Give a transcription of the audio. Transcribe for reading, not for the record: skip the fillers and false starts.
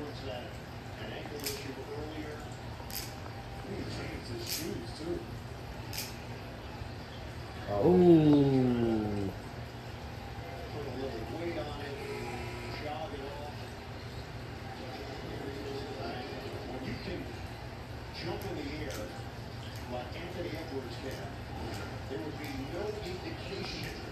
An ankle issue earlier. He changed his shoes too. Oh. Put a little weight on it, jog it off. When you can jump in the air like Anthony Edwards can, there would be no indication